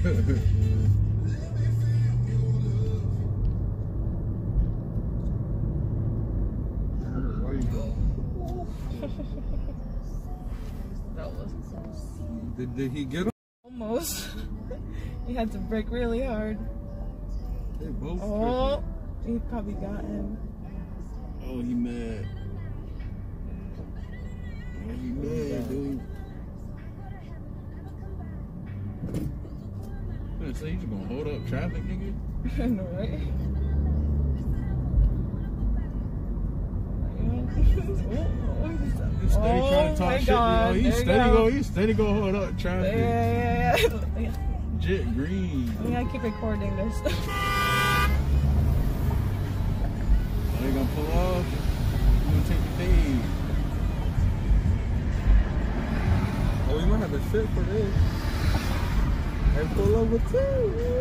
That was close. Did he get him? Almost. He had to brake really hard. They both. Oh, he probably got him. Oh, he mad. Oh, he mad, dude. Man, so you just gonna hold up traffic, nigga? I know, right? He's steady trying to talk shit. God, He's steady gonna hold up traffic. Yeah. Jet green. We gotta keep recording this. Are you gonna pull off? You gonna take the fade? Oh, you might have to sit for this. And pull over too.